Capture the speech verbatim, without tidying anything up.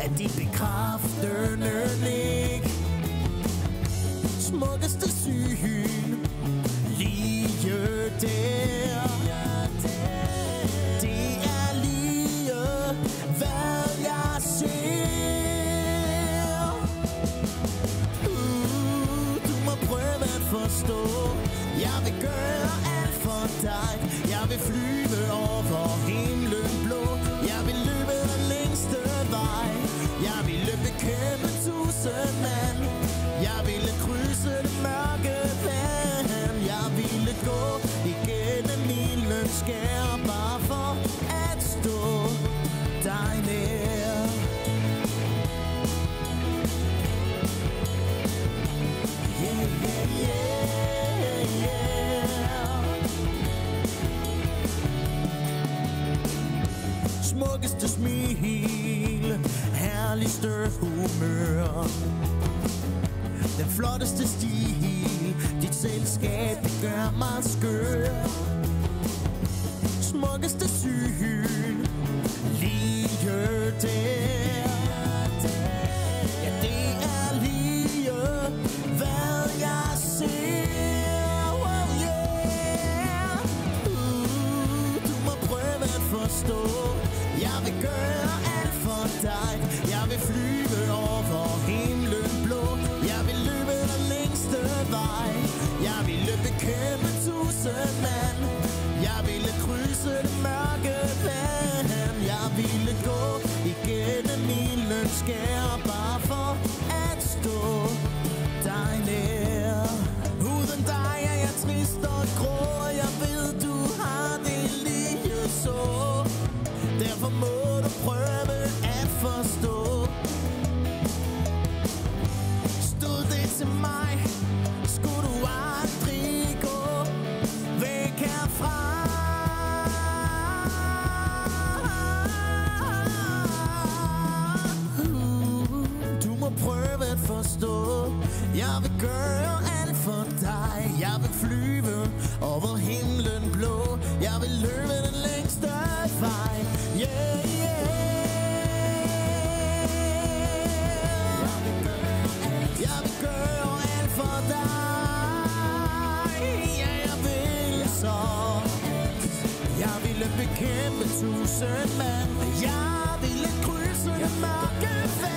af dit bekræftende nik. Smukkeste syn lige der. Det er lige hvad jeg ser. uh, Du må prøve at forstå. Jeg vil gøre alt for dig. Jeg vil flyve over himlen blå. Jeg vil løbe den længste vej. Jeg ville bekæmpe tusind mand. Jeg ville krydse det mørke vand. Jeg ville gå igennem mildens skær, bare for at stå dig nær. Yeah, yeah, yeah, yeah. Smukkeste smil, herligste humør, den flotteste stil, dit selskab, det gør mig skør. Smukkeste syn, lige der. Ja, det er lige hvad jeg ser. Oh yeah. uh, Du må prøve at forstå. Jeg vil gøre alt for dig. Jeg vil flyve over himlen blå. Jeg vil løbe den længste vej. Jeg ville bekæmpe tusind mand. Jeg ville krydse det mørke vand. Jeg ville gå igennem mildens skær, bare for at stå dig nær. Uden dig er jeg trist og grå. Jeg ved du har det lige så. Derfor må du prøve at forstå. Stod det til mig, skulle du aldrig gå væk herfra. uh, Du må prøve at forstå. Jeg vil gøre alt for dig. Jeg vil flyve over himlen blå. Jeg vil løbe den længste vej. Yeah, yeah. Jeg vil gøre alt for dig. Ja, jeg vil så. Jeg ville bekæmpe tusind mand. Jeg ville krydse det mørke vand.